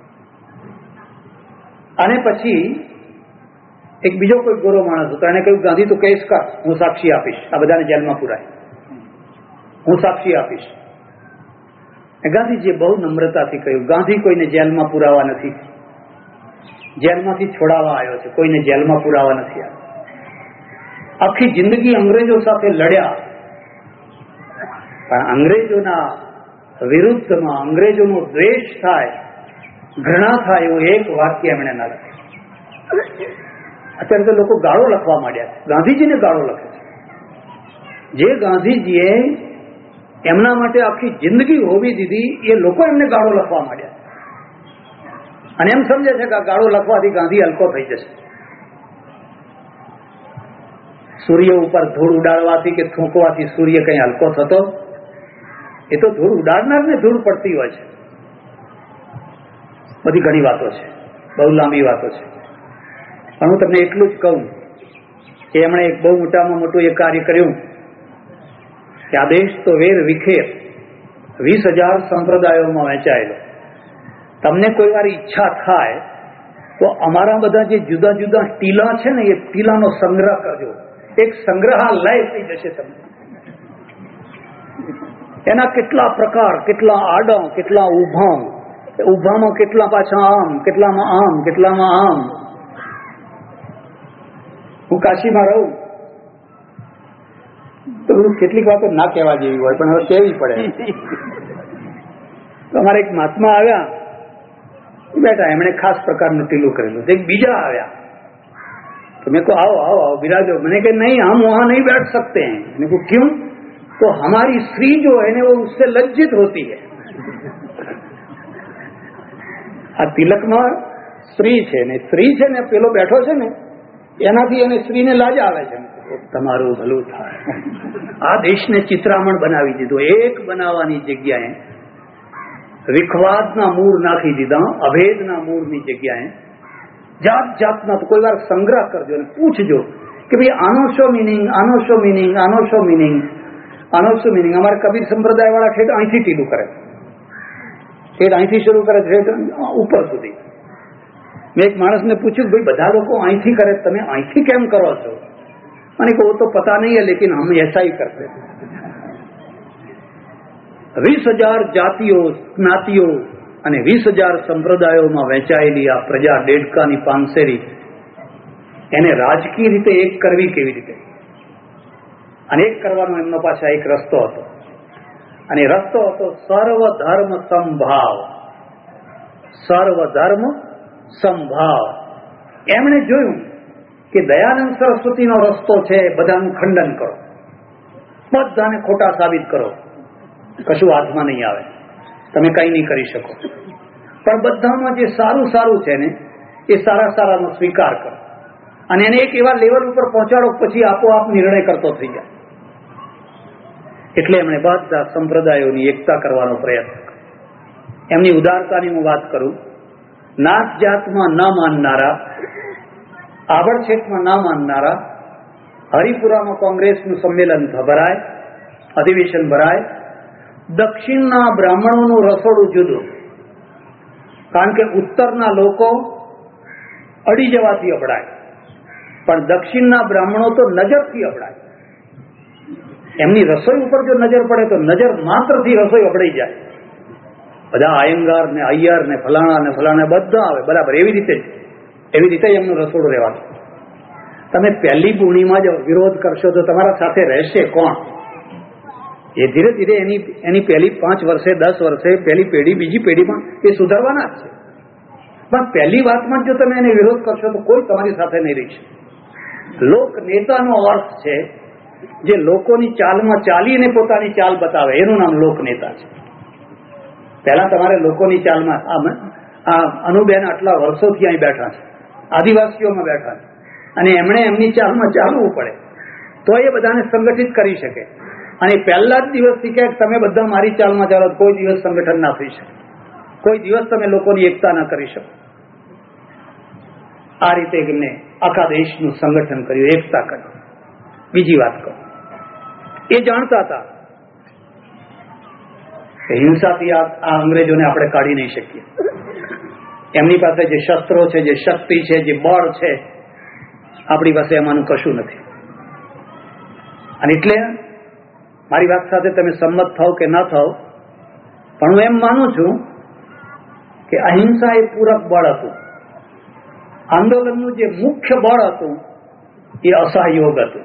Speaker 1: અને પછી એક બીજો કોઈ ગોરો માણસ હતો, એને કહ્યું ગાંધી તું કેસ કર, હું સાક્ષી આપીશ, આ બધાને જેલમાં પુરાય, હું સાક્ષી આપીશ. ગાંધીજીએ બહુ નમ્રતાથી કહ્યું ગાંધી કોઈને જેલમાં પુરાવા નથી, જેલમાંથી છોડાવવા આવ્યો છે, કોઈને જેલમાં પુરાવા નથી આવ્યો. આખી જિંદગી અંગ્રેજો સાથે લડ્યા, પણ અંગ્રેજોના વિરુદ્ધમાં અંગ્રેજોનો દ્વેષ થાય, ઘૃણા થાય એવું એક વાક્ય એમણે ના લખ્યું. અત્યારે તો લોકો ગાળો લખવા માંડ્યા છે, ગાંધીજીને ગાળો લખે છે. જે ગાંધીજીએ એમના માટે આખી જિંદગી હોવી દીધી, એ લોકો એમને ગાળો લખવા માંડ્યા અને એમ સમજે છે કે આ ગાળો લખવાથી ગાંધી હલકો થઈ જશે. સૂર્ય ઉપર ધૂળ ઉડાડવાથી કે થૂંકવાથી સૂર્ય કઈ હલકો થતો? એ તો ધૂળ ઉડાડનારને ધૂળ પડતી હોય છે. બધી ઘણી વાતો છે, બહુ લાંબી વાતો છે, પણ હું તમને એટલું જ કહું કે એમણે એક બહુ મોટામાં મોટું એ કાર્ય કર્યું કે આ દેશ તો વેર વિખેર 20,000 સંપ્રદાયોમાં વહેંચાયેલો. તમને કોઈ વાર ઈચ્છા થાય તો અમારા બધા જે જુદા જુદા ટીલા છે ને, એ ટીલાનો સંગ્રહ કરજો, એક સંગ્રહાલય થઈ જશે તમને. એના કેટલા પ્રકાર, કેટલા આડા, કેટલા ઊભા, ઊભામાં કેટલા પાછા આમ, કેટલામાં આમ, કેટલામાં આમ. હું કાશીમાં રહું તો કેટલીક વાતો ના કહેવા જેવી હોય, પણ હવે કહેવી પડે. તો અમારે એક મહાત્મા આવ્યા, બેઠા, એમણે ખાસ પ્રકારનું ટીલું કરેલું. એક બીજા આવ્યા તો મેં કહું आओ आओ आओ बिराजो. मैंने कहा नहीं, हम वहां नहीं बैठ सकते हैं. मैंने कहा क्यों? तो हमारी स्त्री जो है ना वो उससे लज्जित होती है. આ તિલકમાં સ્ત્રી છે ને, સ્ત્રી છે ને, પેલો બેઠો છે ને એનાથી એને સ્ત્રીને લાજ આવે છે. તમારું ભલું થાય. આ દેશને ચિત્રામણ બનાવી દીધો. એક બનાવવાની જગ્યાએ વિખવાદના મૂળ નાખી દીધા, અભેદના મૂળની જગ્યાએ જાત જાતના. તો કોઈ વાર સંગ્રહ કરજો અને પૂછજો કે ભાઈ આનો શું મિનિંગ, આનો શું મિનિંગ, આનો શું મિનિંગ, આનો શું મિનિંગ. અમારા કબીર સંપ્રદાય વાળા ઠેઠ અહીંથી ટીલું કરે, ઠેઠ અહીંથી શરૂ કરે ઠેઠ ઉપર સુધી. મેં એક માણસને પૂછ્યું ભાઈ બધા લોકો અહીંથી કરે, તમે અહીંથી કેમ કરો છો? મને કહો તો પતા નહીં है लेकिन हम ऐसा ही करते हैं. 20,000 જાતિઓ, જ્ઞાતિઓ અને 20,000 સંપ્રદાયોમાં વહેંચાયેલી આ પ્રજા દેડકાની પાંસેરી, એને રાજકીય રીતે એક કરવી કેવી રીતે? અને એક કરવાનો એમનો પાછા એક રસ્તો હતો, અને રસ્તો હતો સર્વધર્મ સંભાવ. સર્વધર્મ સંભાવ. એમણે જોયું કે દયાનંદ સરસ્વતીનો રસ્તો છે બધાનું ખંડન કરો, બધાને ખોટા સાબિત કરો, કશું હાથમાં નહીં આવે, તમે કંઈ નહીં કરી શકો. પણ બધામાં જે સારું સારું છે ને એ સારા સારાનો સ્વીકાર કરો અને એને એક એવા લેવલ ઉપર પહોંચાડો, પછી આપોઆપ નિર્ણય કરતો થઈ જાય. એટલે એમણે બધા સંપ્રદાયોની એકતા કરવાનો પ્રયત્ન કર્યો. એમની ઉદારતાની હું વાત કરું. નાત જાતમાં ન માનનારા, આભડછેટમાં ના માનનારા, હરિપુરામાં કોંગ્રેસનું સંમેલન ભરાય, અધિવેશન ભરાય. દક્ષિણના બ્રાહ્મણોનું રસોડું જુદું, કારણ કે ઉત્તરના લોકો અડી જવાથી અપડાય, પણ દક્ષિણના બ્રાહ્મણો તો નજરથી અપડાય. એમની રસોઈ ઉપર જો નજર પડે તો નજર માત્રથી રસોઈ અપડાઈ જાય. બધા આયંગાર ને અય્યર ને ફલાણા બધા આવે બરાબર, એવી રીતે એમનું રસોડું રહેવાનું. તમે પહેલી પૂર્ણિમા જ વિરોધ કરશો તો તમારા સાથે રહેશે કોણ? એ ધીરે ધીરે એની પહેલી 5 વર્ષે 10 વર્ષે પહેલી પેઢી બીજી પેઢીમાં એ સુધારવાના જ છે. પણ પહેલી વાતમાં જો તમે એને વિરોધ કરશો તો કોઈ તમારી સાથે નહીં રહી શકે. લોક નેતાનો અર્થ છે જે લોકોની ચાલમાં ચાલીને પોતાની ચાલ બતાવે, એનું નામ લોક નેતા છે. પહેલા તમારે લોકોની ચાલમાં, આ અનુબેન આટલા વર્ષોથી અહીં બેઠા છે, આદિવાસીઓમાં બેઠા છે, અને એમણે એમની ચાલમાં ચાલવું પડે તો એ બધાને સંગઠિત કરી શકે. અને પહેલા જ દિવસથી કે તમે બધા મારી ચાલમાં ચાલો, કોઈ દિવસ સંગઠન ના થઈ શકે, કોઈ દિવસ તમે લોકોની એકતા ના કરી શકો. આ રીતે એમને આખા દેશનું સંગઠન કર્યું, એકતા કરી. બીજી વાત કહું, એ જાણતા હતા કે હિંસાથી આ અંગ્રેજોને આપણે કાઢી નહીં શકીએ. એમની પાસે જે શસ્ત્રો છે, જે શક્તિ છે, જે બળ છે, આપણી પાસે એમાંનું કશું નથી. અને એટલે મારી વાત સાથે તમે સંમત થાવ કે ના થાવ, પણ હું એમ માનું છું કે અહિંસા એ પૂરક બળ હતું. આંદોલનનું જે મુખ્ય બળ હતું એ અસહયોગ હતું.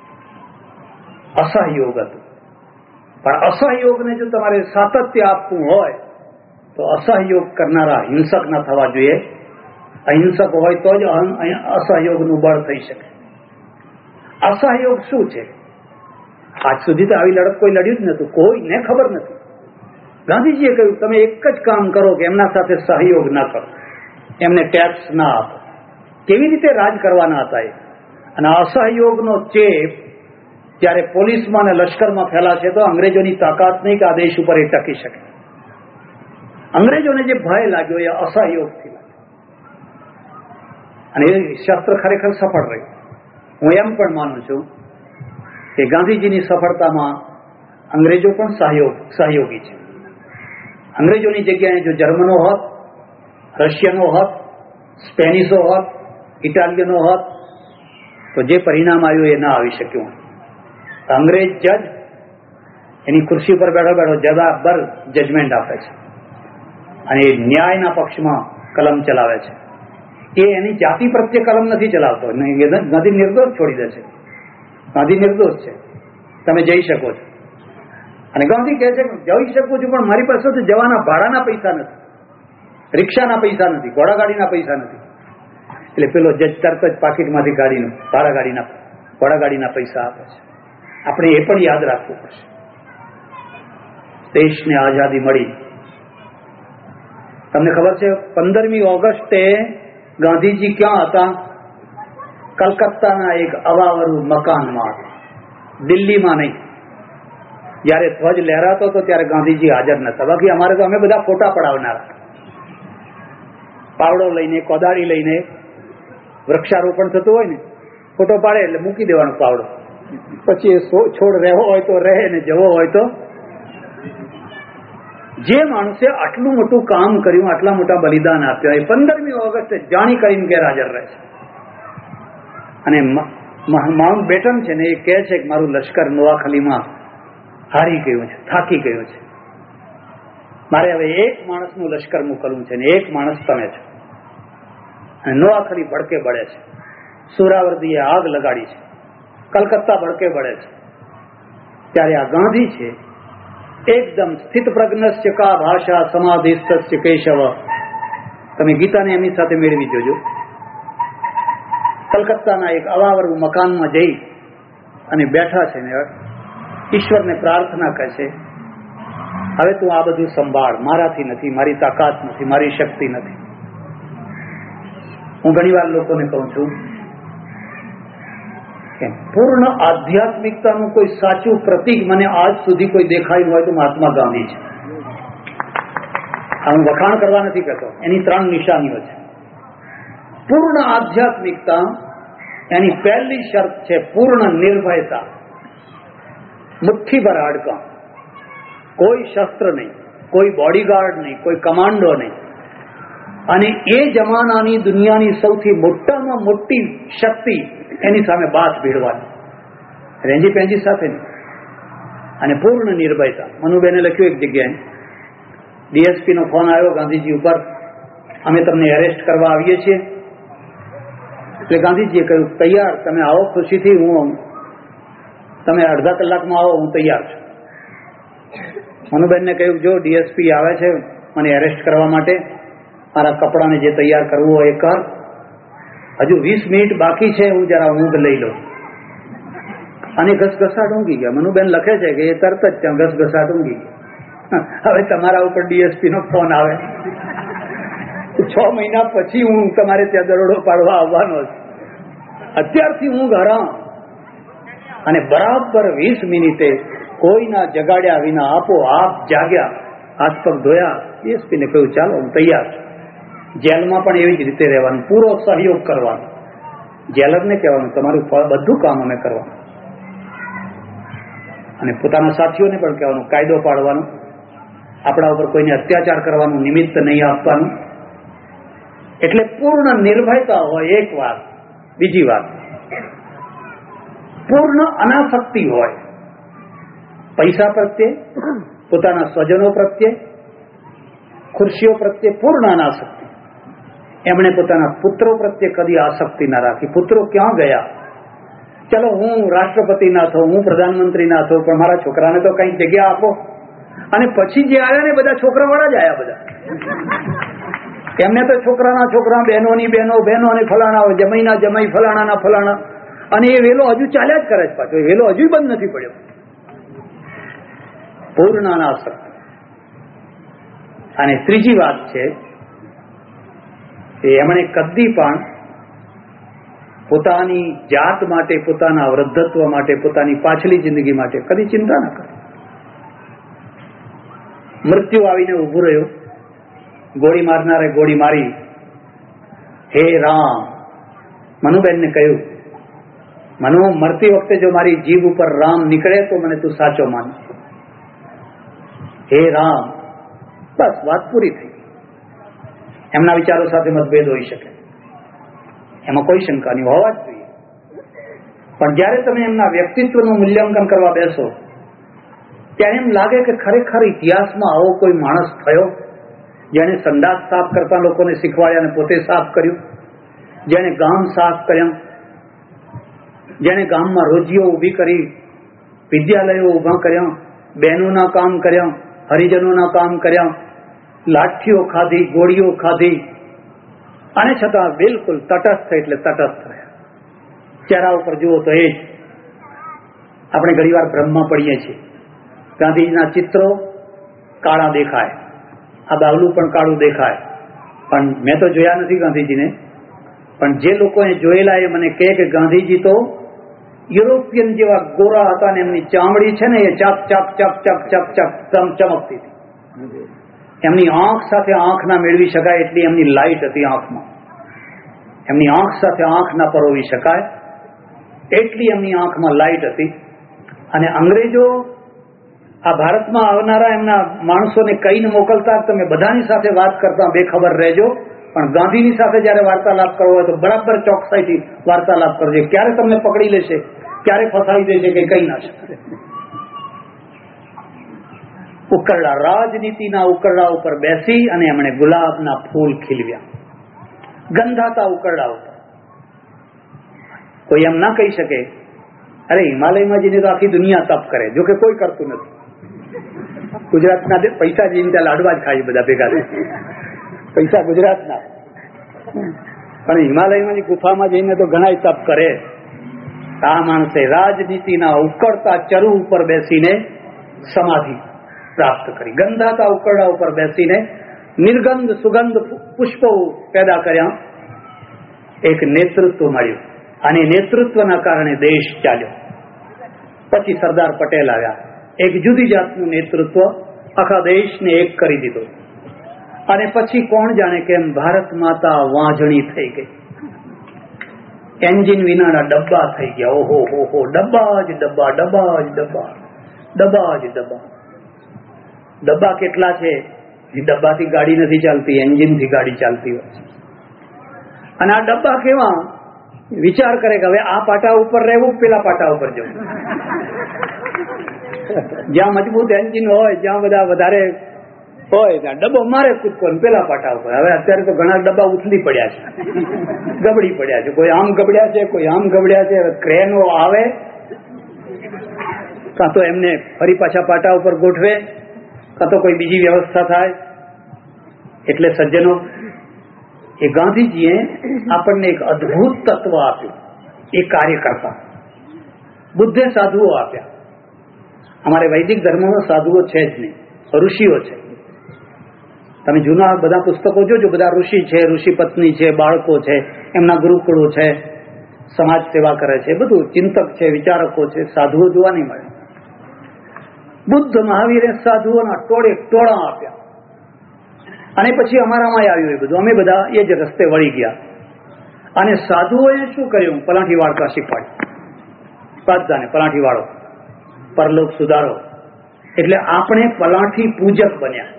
Speaker 1: અસહયોગ હતું. પણ અસહયોગને જો તમારે સાતત્ય આપવું હોય તો અસહયોગ કરનારા હિંસક ના થવા જોઈએ. અહિંસક હોય તો જ અસહયોગનું બળ થઈ શકે. અસહયોગ શું છે? આજ સુધી તો આવી લડત કોઈ લડ્યું જ નતું, કોઈને ખબર નથી. ગાંધીજીએ કહ્યું તમે એક જ કામ કરો કે એમના સાથે સહયોગ ના કરો, એમને ટેક્સ ના આપો. કેવી રીતે રાજ કરવાના હતા એ? અને અસહયોગનો ચેપ જ્યારે પોલીસમાં અને લશ્કરમાં ફેલાશે તો અંગ્રેજોની તાકાત નહીં કે આ દેશ ઉપર એ ટકી શકે. અંગ્રેજોને જે ભય લાગ્યો એ અસહયોગથી લાગ્યો, અને એ શસ્ત્ર ખરેખર સફળ રહ્યું. હું એમ પણ માનું છું કે ગાંધીજીની સફળતામાં અંગ્રેજો પણ સહયોગી છે. અંગ્રેજોની જગ્યાએ જો જર્મનો હોત, રશિયનો હોત, સ્પેનિશો હોત, ઇટાલિયનો હોત તો જે પરિણામ આવ્યું એ ના આવી શક્યું. અંગ્રેજ જજ એની ખુરશી પર બેઠો બેઠો જવાબદાર જજમેન્ટ આપે છે અને ન્યાયના પક્ષમાં કલમ ચલાવે છે. એ એની જાતિ પ્રત્યે કલમ નથી ચલાવતો. ગાંધી નિર્દોષ છોડી દે છે. ગાંધી નિર્દોષ છે, તમે જઈ શકો છો. અને ગાંધી કહે છે જઈ શકું છું પણ મારી પાસે તો જવાના ભાડાના પૈસા નથી, રિક્ષાના પૈસા નથી, ઘોડાગાડીના પૈસા નથી. એટલે પેલો જજ તરત જ પાકીટમાંથી ગાડીનો ઘોડાગાડીના પૈસા આપે છે. આપણે એ પણ યાદ રાખવું પડશે. દેશને આઝાદી મળી, તમને ખબર છે 15મી ઓગસ્ટે ગાંધીજી ક્યાં હતા? કલકત્તાના એક અવાવરું મકાનમાં, દિલ્હીમાં નહીં. જયારે ધ્વજ લહેરાતો હતો ત્યારે ગાંધીજી હાજર નતા. બાકી અમારે તો અમે બધા ફોટા પડાવનારા, પાવડો લઈને, કોદાળી લઈને, વૃક્ષારોપણ થતું હોય ને, ફોટો પાડે એટલે મૂકી દેવાનો પાવડો. પછી એ છોડ રહેવો હોય તો રહે ને જવો હોય તો. જે માણસે આટલું મોટું કામ કર્યું, આટલા મોટા બલિદાન આપ્યા, એ 15મી ઓગસ્ટે જાણી કરીને ગેરહાજર રહે છે. અને માઉન્ટ બેટન છે ને, એ કહે છે કે મારું લશ્કર નોઆખલીમાં હારી ગયું છે, થાકી ગયું છે, મારે હવે એક માણસનું લશ્કર મોકલવું છે ને એક માણસ તમે છો. અને નોઆખલી ભડકે બળે છે, સુરાવર્દીએ આગ લગાડી છે, કલકત્તા ભડકે બળે છે. ત્યારે આ ગાંધી છે એકદમ સ્થિત પ્રજ્ઞસ્ય કા ભાષા સમાધિસ્તસ્ય કેશવ. તમે ગીતાને એમની સાથે મેળવી જોજો. કલકત્તાના એક અવાવરું મકાનમાં જઈ અને બેઠા છે ને ઈશ્વરને પ્રાર્થના કરે છે, હવે તું આ બધું સંભાળ, મારાથી નથી, મારી તાકાત નથી, મારી શક્તિ નથી. હું ઘણી વાર લોકોને કહું છું કે પૂર્ણ આધ્યાત્મિકતાનું કોઈ સાચું પ્રતીક મને આજ સુધી કોઈ દેખાયું હોય તો મહાત્મા ગાંધી છે. હું વખાણ કરવા નથી કહેતો, એની 3 નિશાનીઓ છે. પૂર્ણ આધ્યાત્મિકતા એની પહેલી શરત છે પૂર્ણ નિર્ભયતા. મુઠ્ઠીભર હાડકા, કોઈ શસ્ત્ર નહીં, કોઈ બોડીગાર્ડ નહીં, કોઈ કમાન્ડો નહીં. અને એ જમાનાની દુનિયાની સૌથી મોટામાં મોટી શક્તિ એની સામે બાથ ભીડવાની, રેંજી પેંજી સાથે નહીં. અને પૂર્ણ નિર્ભયતા. મનુબેને લખ્યું એક જગ્યાએ, ડીએસપી નો ફોન આવ્યો ગાંધીજી ઉપર, અમે તમને એરેસ્ટ કરવા આવીએ છીએ. એટલે ગાંધીજીએ કહ્યું તૈયાર, તમે આવો ખુશીથી, તમે અડધા કલાકમાં આવો, હું તૈયાર છું. મનુબેનને કહ્યું જો ડીએસપી આવે છે મને એરેસ્ટ કરવા માટે, મારા કપડાને જે તૈયાર કરવું હોય એ કર, હજુ 20 મિનિટ બાકી છે, હું જરા ઊંઘ લઈ લઉં. અને ઘસઘસાટ ઊંઘી ગયા. મનુબેન લખે છે કે એ તરત જ ત્યાં ઘસઘસાટ ઊંઘી ગયા. હવે તમારા ઉપર ડીએસપી નો ફોન આવે, 6 મહિના પછી હું તમારે ત્યાં દરોડો પાડવા આવવાનો છું. અત્યારથી ઊંઘ હરામ. અને બરાબર 20 મિનિટે કોઈના જગાડ્યા વિના આપોઆપ જાગ્યા, હાથ પગ ધોયા, ડીએસપીને કહ્યું ચાલો હું તૈયાર છું. જેલમાં પણ એવી જ રીતે રહેવાનું, પૂરો સહયોગ કરવાનો. જેલરને કહેવાનું તમારું બધું કામ અમે કરવાનું, અને પોતાના સાથીઓને પણ કહેવાનું કાયદો પાડવાનો, આપણા ઉપર કોઈને અત્યાચાર કરવાનું નિમિત્ત નહીં આપવાનું. એટલે પૂર્ણ નિર્ભયતા હોય એક વાત. બીજી વાત, પૂર્ણ અનાસક્તિ હોય પૈસા પ્રત્યે, પોતાના સ્વજનો પ્રત્યે, ખુરશીઓ પ્રત્યે પૂર્ણ અનાસક્તિ. એમણે પોતાના પુત્રો પ્રત્યે કદી આસક્તિ ના રાખી. પુત્રો ક્યાં ગયા? ચલો હું રાષ્ટ્રપતિ ના થઉં, હું પ્રધાનમંત્રી ના થઉં, પણ મારા છોકરાને તો કઈક જગ્યા આપો. અને પછી જે આવ્યા ને બધા છોકરાવાળા જ આવ્યા બધા. એમને તો છોકરાના છોકરા, બહેનોની બહેનો, બહેનો અને ફલાણા, જમાઈના જમાઈ, ફલાણાના ફલાણા. અને એ વેલો હજુ ચાલ્યા જ કરે છે પાછો. એ વેલો હજુ બંધ નથી પડ્યો. પૂર્ણ અનાસક્તિ. અને ત્રીજી વાત છે, એમણે કદી પણ પોતાની જાત માટે, પોતાના વૃદ્ધત્વ માટે, પોતાની પાછલી જિંદગી માટે કદી ચિંતા ન કરી. મૃત્યુ આવીને ઉભું રહ્યો, ગોળી મારનારે ગોળી મારી. હે રામ, મનુબેનને કહ્યું, મનુ, મરતી વખતે જો મારી જીભ ઉપર રામ નીકળે તો મને તું સાચો માન. હે રામ, બસ વાત પૂરી થઈ. એમના વિચારો સાથે મતભેદ હોઈ શકે, એમાં કોઈ શંકા નહીં, હોવા જ જોઈએ. પણ જ્યારે તમે એમના વ્યક્તિત્વનું મૂલ્યાંકન કરવા બેસો ત્યારે એમ લાગે કે ખરેખર ઇતિહાસમાં આવો કોઈ માણસ થયો જેને સંડાસ સાફ કરતા લોકોને શીખવાડ્યા અને પોતે સાફ કર્યું, જેને ગામ સાફ કર્યા, જેને ગામમાં રોજીઓ ઊભી કરી, વિદ્યાલયો ઊભા કર્યા, બહેનોના કામ કર્યા, હરિજનોના કામ કર્યા, લાઠીઓ ખાધી, ગોળીઓ ખાધી, અને છતાં બિલકુલ તટસ્થ એટલે તટસ્થ રહ્યા. ચહેરા ઉપર જુઓ તો એ જ. આપણે ઘણીવાર ભ્રમમાં પડીએ છીએ. ગાંધીજીના ચિત્રો કાળા દેખાય, આ બાવલું પણ કાળું દેખાય, પણ મેં તો જોયા નથી ગાંધીજીને. પણ જે લોકોએ જોયેલા એ મને કહે કે ગાંધીજી તો યુરોપિયન જેવા ગોરા હતા ને એમની ચામડી છે ને એ ચક ચક ચક ચક ચક ચક ચમકતી હતી. એમની આંખ સાથે આંખ ના મેળવી શકાય એટલી એમની લાઈટ હતી આંખમાં. એમની આંખ સાથે આંખ ના પરોવી શકાય એટલી એમની આંખમાં લાઈટ હતી. અને અંગ્રેજો આ ભારતમાં આવનારા એમના માણસોને કહીને મોકલતા, તમે બધાની સાથે વાત કરતા બેખબર રહેજો, પણ ગાંધીની સાથે જયારે વાર્તાલાપ કરવો હોય તો બરાબર ચોકસાઈથી વાર્તાલાપ કરજો. ક્યારે તમને પકડી લેશે, ક્યારે ફસાવી દેશે કે કઈ ના શકે. ઉકરડા, રાજનીતિના ઉકરડા ઉપર બેસી અને એમણે ગુલાબના ફૂલ ખીલવ્યા, ગંધાતા ઉકરડા ઉપર. કોઈ એમ ના કહી શકે અરે હિમાલયમાં જઈને તો આખી દુનિયા તપ કરે, જોકે કોઈ કરતું નથી. ગુજરાતના પૈસા જઈને ત્યાં લાડવા જ ખાય બધા ભેગા થઈ, પૈસા ગુજરાતના. પણ હિમાલયમાં ગુફામાં જઈને તો ઘણા તપ કરે. આ માણસે રાજનીતિના ઉકળતા ચરુ ઉપર બેસીને સમાધિ પ્રાપ્ત કરી, ગંધાતા ઉકરડા ઉપર બેસીને નિર્ગંધ સુગંધ પુષ્પો પેદા કર્યા. એક નેતૃત્વ મળ્યું અને નેતૃત્વના કારણે દેશ ચાલ્યો. પછી સરદાર પટેલ આવ્યા, એક જુદી જાતનું નેતૃત્વ, આખા દેશને એક કરી દીધો. અને પછી કોણ જાણે કેમ ભારત માતા વાંઝણી થઈ ગઈ, એન્જિન વિનાના ડબ્બા થઈ ગયા. ઓહો હો હો, ડબ્બા જ ડબ્બા, ડબ્બા જ ડબ્બા, ડબ્બા જ ડબ્બા. ડબ્બા કેટલા છે? ડબ્બાથી ગાડી નથી ચાલતી, એન્જિનથી ગાડી ચાલતી હોય છે. અને આ ડબ્બા કેવા? વિચાર કરે કે હવે આ પાટા ઉપર રહેવું, પેલા પાટા ઉપર જવું. જ્યાં મજબૂત એન્જિન હોય, જ્યાં બધા વધારે હોય ત્યાં ડબ્બો મારે કૂદકો પેલા પાટા ઉપર. હવે અત્યારે તો ઘણા ડબ્બા ઉથલી પડ્યા છે, ગબડી પડ્યા છે. કોઈ આમ ગબડ્યા છે, કોઈ આમ ગબડ્યા છે. ક્રેનો આવે, કાં તો એમને ફરી પાછા પાટા ઉપર ગોઠવે, કાં તો કોઈ બીજી વ્યવસ્થા થાય. એટલે સજ્જનો, એ ગાંધીજીએ આપણને એક અદભુત તત્વ આપ્યું, એ કાર્યકર્તા. બુદ્ધે સાધુઓ આપ્યા. અમારે વૈદિક ધર્મમાં સાધુઓ છે જ નહીં, ઋષિઓ છે. તમે જૂના બધા પુસ્તકો જોજો, બધા ઋષિ છે, ઋષિ પત્ની છે, બાળકો છે, એમના ગુરુકુળો છે, સમાજ સેવા કરે છે, બધું ચિંતક છે, વિચારકો છે, સાધુઓ જોવા નહીં મળે. બુદ્ધ મહાવીરે સાધુઓના ટોળે ટોળા આપ્યા અને પછી અમારામાં આવ્યું એ બધું. અમે બધા એ જ રસ્તે વળી ગયા અને સાધુઓએ શું કર્યું? પલાઠી વાળતા શીખવાડ્યું. બધાને પલાઠી વાળો, પરલોક સુધારો. એટલે આપણે પલાઠી પૂજક બન્યા,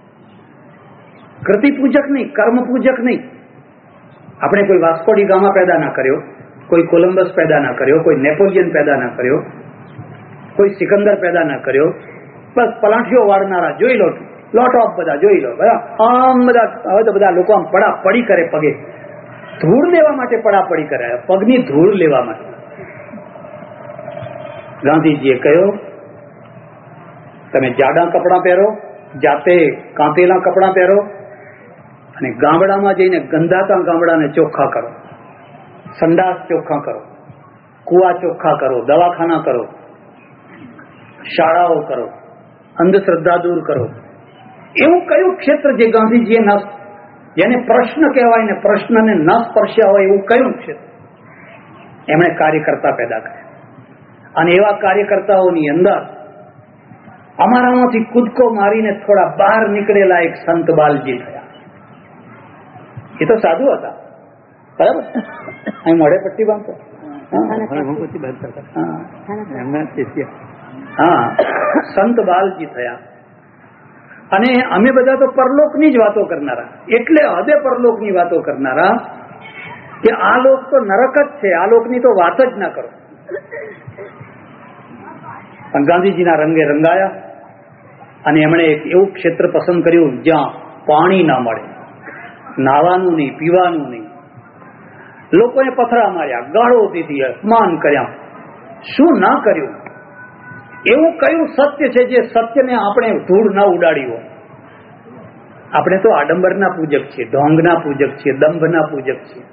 Speaker 1: કૃતિ પૂજક નહીં, કર્મ પૂજક નહીં. આપણે કોઈ વાસ્કોડી ગામા પેદા ના કર્યો, કોઈ કોલંબસ પેદા ના કર્યો, કોઈ નેપોલિયન પેદા ના કર્યો, કોઈ સિકંદર પેદા ના કર્યો. બસ પલાઠીઓ વાળનારા જોઈ લો, લોટ ઓફ બધા જોઈ લો. બધા આમ બધા હવે તો બધા લોકો આમ પડાપડી કરે, પગે ધૂળ લેવા માટે પડાપડી કરે, પગની ધૂળ લેવા માટે. ગાંધીજીએ કહ્યું તમે જાડા કપડાં પહેરો, જાતે કાંતેલા કપડાં પહેરો અને ગામડામાં જઈને ગંધાતા ગામડાને ચોખ્ખા કરો, સંડાસ ચોખ્ખા કરો, કુવા ચોખ્ખા કરો, દવાખાના કરો, શાળાઓ કરો, અંધશ્રદ્ધા દૂર કરો. એવું કયું ક્ષેત્ર જે ગાંધીજીએ ન, જેને પ્રશ્ન કહેવાય ને પ્રશ્નને ન સ્પર્શ્યા હોય એવું કયું ક્ષેત્ર? એમણે કાર્યકર્તા પેદા કર્યા અને એવા કાર્યકર્તાઓની અંદર અમારામાંથી કૂદકો મારીને થોડા બહાર નીકળેલા એક સંત બાલજી થયા. એ તો સાધુ હતા, બરાબર? અહીં મોઢે પટ્ટી બાંધતો, હા, સંત બાલજી થયા. અને અમે બધા તો પરલોકની જ વાતો કરનારા, એટલે હદે પરલોકની વાતો કરનારા કે આ લોક તો નરક જ છે, આ લોકની તો વાત જ ના કરો. પણ ગાંધીજીના રંગે રંગાયા અને એમણે એક એવું ક્ષેત્ર પસંદ કર્યું જ્યાં પાણી ના મળે, નાવાનું નહીં, પીવાનું નહીં. લોકોએ પથરા માર્યા, ગાળો દીધી, અપમાન કર્યા. શું ના કર્યું? એવું કયું સત્ય છે જે સત્યને આપણે ધૂળ ના ઉડાડી હોય? આપણે તો આડંબરના પૂજક છીએ, ઢોંગના પૂજક છીએ, દંભના પૂજક છીએ.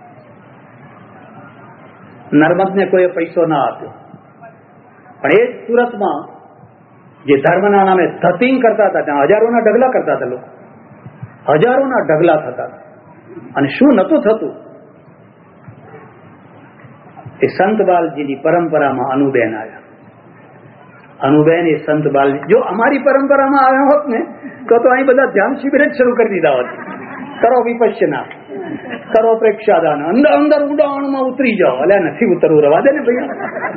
Speaker 1: નર્મદને કોઈ પૈસો ના આપ્યો, પણ એ સુરતમાં જે ધર્મના નામે ધતિંગ કરતા હતા ત્યાં હજારોના ઢગલા કરતા હતા લોકો, હજારોના ઢગલા થતા હતા. અને શું નતું થતું? એ સંત બાલજીની પરંપરામાં અનુબેન આવ્યા. અનુબેન એ સંત બાલજી જો અમારી પરંપરામાં આવ્યા હોત ને તો અહીં બધા ધ્યાન શિબિર જ શરૂ કરી દીધા હોત. કરો વિપશ્યના, કરો પ્રેક્ષાદાન, અંદર અંદર ઉડાણમાં ઉતરી જાઓ. અલ્યા નથી ઉતરવું, રવા દે ને ભાઈ.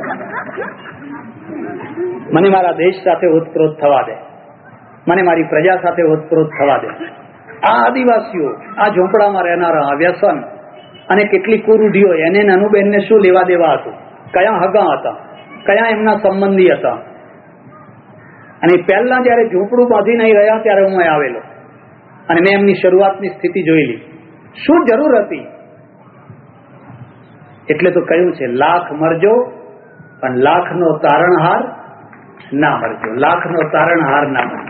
Speaker 1: મને મારા દેશ સાથે ઓતપ્રોત થવા દે, મને મારી પ્રજા સાથે ઓતપ્રોત થવા દે. આ આદિવાસીઓ, આ ઝોંપડામાં રહેનારા, આ વ્યસન અને કેટલી કુરૂઢીઓ, એને અનુબેનને શું લેવા દેવા હતું? કયા હગા હતા, કયા એમના સંબંધી હતા? અને પહેલા જયારે ઝૂંપડું બાંધી નહીં રહ્યા ત્યારે હું આવેલો અને મેં એમની શરૂઆતની સ્થિતિ જોયેલી. શું જરૂર હતી? એટલે તો કહ્યું છે લાખ મરજો પણ લાખનો તારણહાર ના મરજો, લાખનો તારણહાર ના મરજો.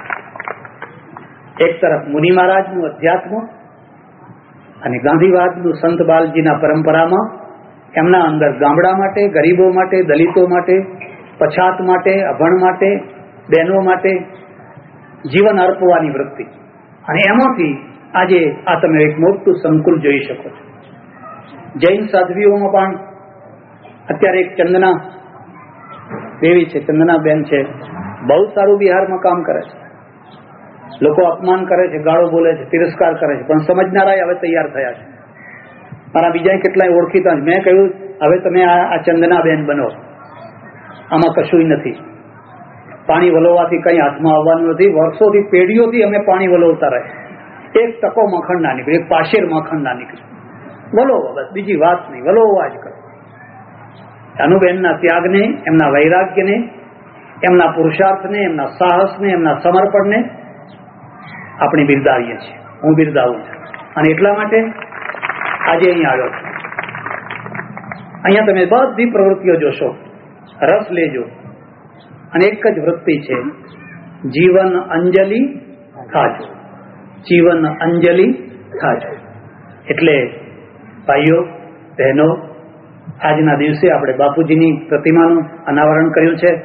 Speaker 1: એક તરફ મુનિ મહારાજનું અધ્યાત્મ અને ગાંધીવાદનું સંત બાલજીના પરંપરામાં એમના અંદર ગામડા માટે, ગરીબો માટે, દલિતો માટે, પછાત માટે, અભણ માટે, બહેનો માટે જીવન અર્પવાની વૃત્તિ. અને એમાંથી આજે આ તમે એક મોટું સંકુલ જોઈ શકો છો. જૈન સાધ્વીઓમાં પણ અત્યારે એક ચંદના દેવી છે, ચંદના બેન છે, બહુ સારું બિહારમાં કામ કરે છે. લોકો અપમાન કરે છે, ગાળો બોલે છે, તિરસ્કાર કરે છે, પણ સમજનારા હવે તૈયાર થયા છે. મારા બીજા કેટલાય ઓળખીતા. મેં કહ્યું હવે તમે આ ચંદના બેન બનો, આમાં કશું નથી. પાણી વલોવાથી કઈ હાથમાં આવવાનું નથી. વર્ષોથી, પેઢીઓથી અમે પાણી વલોવતા રહે. એક ટકો માખણ ના નીકળે, એક પાશેર માખણ ના નીકળે. વલોવો, બસ, બીજી વાત નહીં, વલોવા જ કરો. અનુબેનના ત્યાગને, એમના વૈરાગ્યને, એમના પુરુષાર્થને, એમના સાહસને, એમના સમર્પણને આપણે બિરદાવીએ છીએ. હું બિરદાવું છું. અને એટલા માટે આજે અહીં આવ્યો છું. અહીંયા તમે બધી પ્રવૃત્તિઓ જોશો, રસ લેજો. અને એક જ વૃત્તિ છે, જીવન અંજલિ થાજો, જીવન અંજલિ થાજો. એટલે ભાઈઓ બહેનો, આજના દિવસે આપણે બાપુજીની પ્રતિમાનું અનાવરણ કર્યું છે.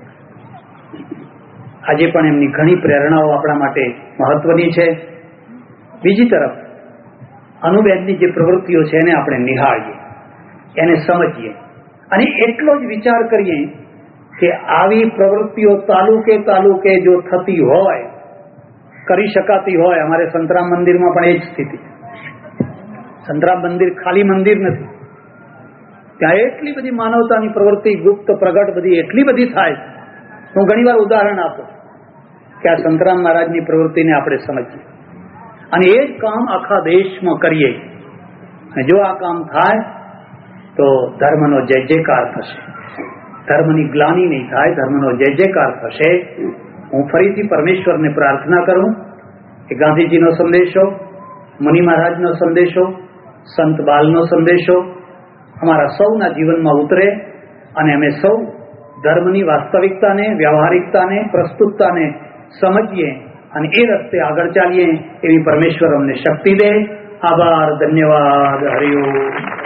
Speaker 1: આજે પણ એમની ઘણી પ્રેરણાઓ આપણા માટે મહત્વની છે. બીજી તરફ અનુબેનની જે પ્રવૃત્તિઓ છે એને આપણે નિહાળીએ. એને સમજીએ અને એટલો જ વિચાર કરીએ કે આવી પ્રવૃત્તિઓ તાલુકે જો થતી હોય, કરી શકાતી હોય. અમારે સંતરામ મંદિરમાં પણ એ જ સ્થિતિ. સંતરામ મંદિર ખાલી મંદિર નથી, ત્યાં એટલી બધી માનવતાની પ્રવૃત્તિ ગુપ્ત પ્રગટ બધી એટલી બધી થાય. હું ઘણીવાર ઉદાહરણ આપું કે આ સંતરામ મહારાજની પ્રવૃત્તિને આપણે સમજીએ અને એ જ કામ આખા દેશમાં કરીએ. અને જો આ કામ થાય તો ધર્મનો જય જયકાર થશે, ધર્મની ગ્લાનિ નહીં થાય, ધર્મનો જય જયકાર થશે. હું ફરીથી પરમેશ્વરને પ્રાર્થના કરું કે ગાંધીજીનો સંદેશો, મુનિ મહારાજનો સંદેશો, સંત બાલનો સંદેશો અમારા સૌના જીવનમાં ઉતરે અને અમે સૌ ધર્મની વાસ્તવિકતાને, વ્યવહારિકતાને, પ્રસ્તુતતાને સમજીએ અને એ રસ્તે આગળ ચાલીએ. એવી પરમેશ્વર અમને શક્તિ દે. આભાર, ધન્યવાદ, હરિઓમ.